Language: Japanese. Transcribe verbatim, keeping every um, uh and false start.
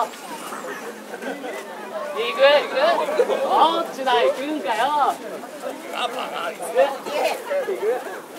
行く行くどっちだ行くんかよ。行く行く